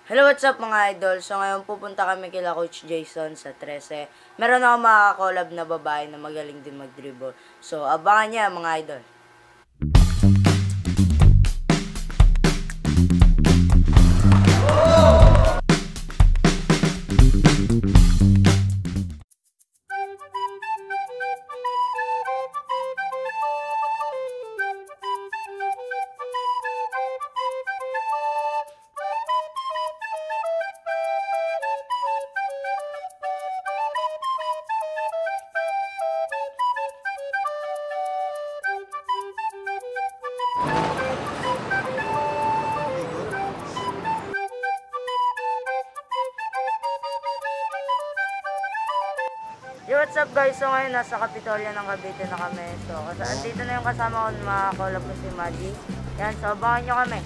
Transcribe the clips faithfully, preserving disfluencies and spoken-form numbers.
Hello, what's up mga idol? So ngayon pupunta kami kila Coach Jayson sa Trece. Meron ako makaka-collab na babae na magaling din mag-dribble. So abangan niya mga idol. Yo, what's up guys? So ngayon nasa Kapitolya ng Cavite na kami. So kasi andito na yung kasama ko ng mga collab ko si Maddie. Yan, so abangan nyo kami.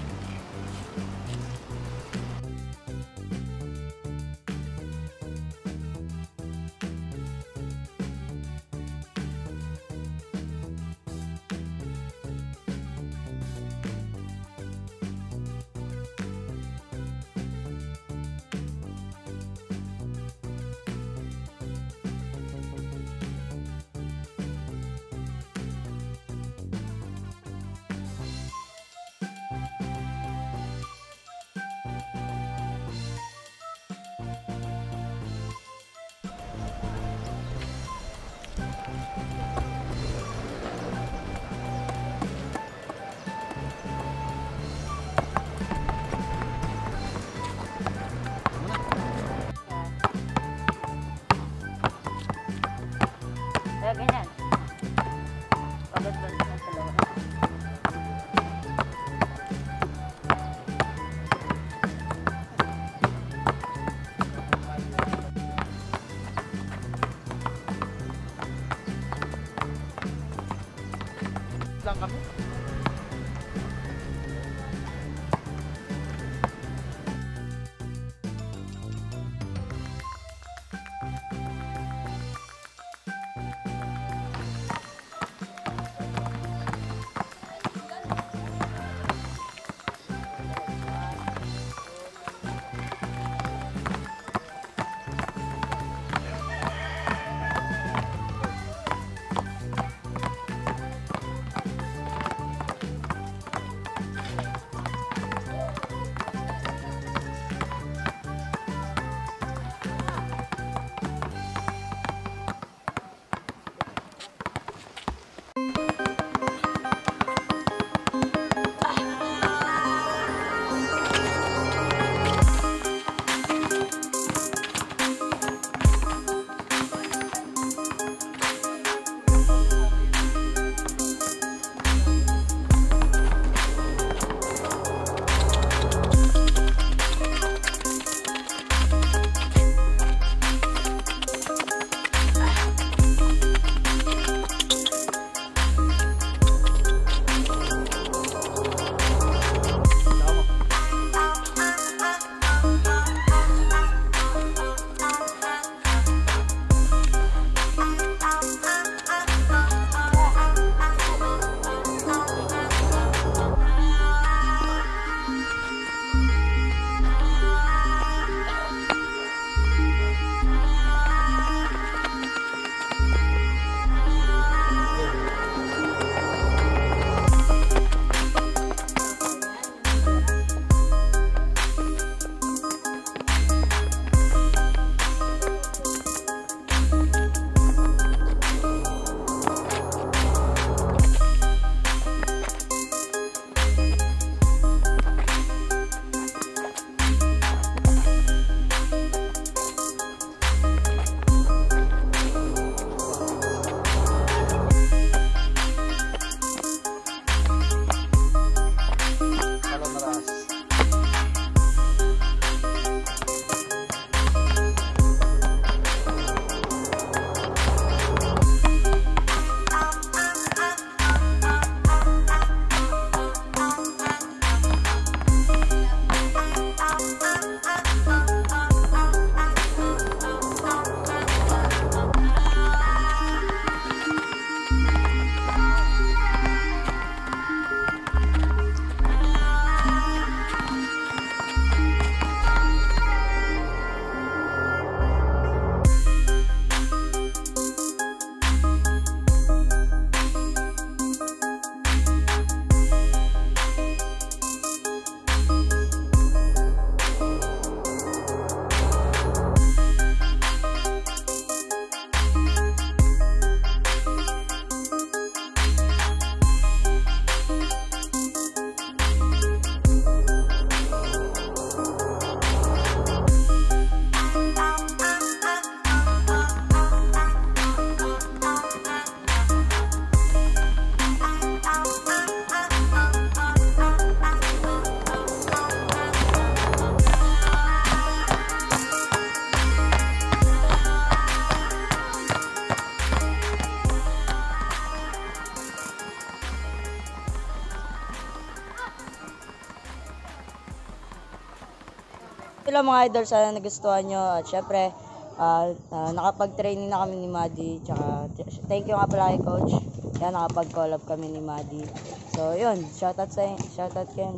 Sila mga idol, sana nagustuhan nyo. At syempre, uh, uh, nakapag-training na kami ni Maddie. Tsaka, thank you nga pala kay Coach. Yan, nakapag-collab kami ni Maddie. So, yun. Shoutout sa shoutout kayo.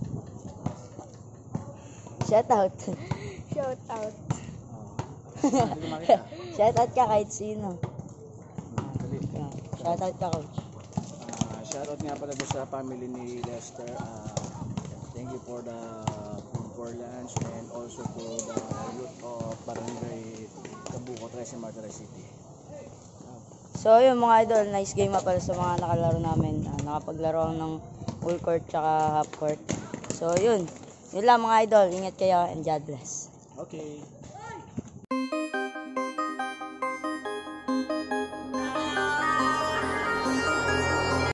Shoutout. Shoutout. Shoutout ka kahit sino. Shoutout ka, Coach. Uh, shoutout nga pala doon sa family ni Lester. Uh, thank you for the food for lunch and also for the youth of Barangay Kabuko, Trece, Trece City. So yun mga idol, nice game nga pala sa mga nakalaro namin. Uh, nakapaglaro ako ng full court tsaka half court. So yun, yun lang mga idol, ingat kayo and God bless. Okay.